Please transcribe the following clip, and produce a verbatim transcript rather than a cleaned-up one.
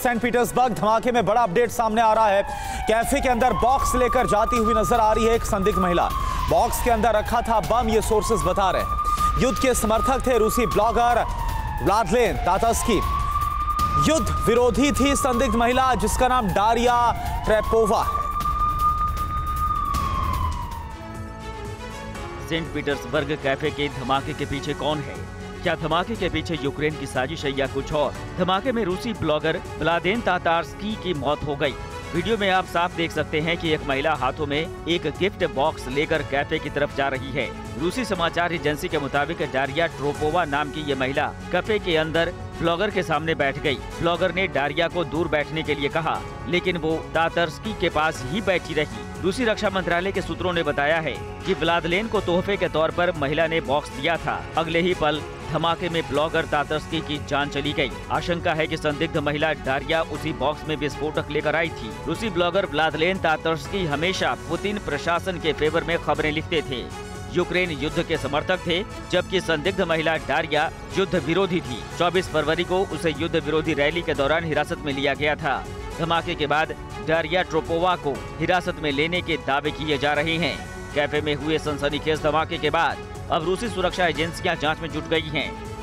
Saint Petersburg धमाके में बड़ा अपडेट सामने आ रहा है। कैफे के अंदर बॉक्स लेकर जाती हुई नजर आ रही है एक संदिग्ध महिला। बॉक्स के अंदर रखा था बम, ये सोर्सेस बता रहे हैं। युद्ध के समर्थक थे रूसी ब्लॉगर व्लादिलेन तातार्स्की। युद्ध विरोधी थी संदिग्ध महिला जिसका नाम डारिया ट्रेपोवा है। सेंट पीटर्सबर्ग कैफे के धमाके के पीछे कौन है? क्या धमाके के पीछे यूक्रेन की साजिश है या कुछ और? धमाके में रूसी ब्लॉगर व्लादिलेन तातार्स्की की मौत हो गई। वीडियो में आप साफ देख सकते हैं कि एक महिला हाथों में एक गिफ्ट बॉक्स लेकर कैफे की तरफ जा रही है। रूसी समाचार एजेंसी के मुताबिक डारिया ट्रोपोवा नाम की ये महिला कैफे के अंदर ब्लॉगर के सामने बैठ गई। ब्लॉगर ने डारिया को दूर बैठने के लिए कहा, लेकिन वो तातार्स्की के पास ही बैठी रही। रूसी रक्षा मंत्रालय के सूत्रों ने बताया है कि व्लादिलेन को तोहफे के तौर पर महिला ने बॉक्स दिया था। अगले ही पल धमाके में ब्लॉगर तातार्स्की की जान चली गई। आशंका है कि संदिग्ध महिला डारिया उसी बॉक्स में विस्फोटक लेकर आई थी। रूसी ब्लॉगर व्लादिलेन तातार्स्की हमेशा पुतिन प्रशासन के फेवर में खबरें लिखते थे। यूक्रेन युद्ध के समर्थक थे, जबकि संदिग्ध महिला डारिया युद्ध विरोधी थी। चौबीस फरवरी को उसे युद्ध विरोधी रैली के दौरान हिरासत में लिया गया था। धमाके के बाद डारिया ट्रोपोवा को हिरासत में लेने के दावे किए जा रहे हैं। कैफे में हुए सनसनीखेज धमाके के बाद अब रूसी सुरक्षा एजेंसियां जांच में जुट गई हैं।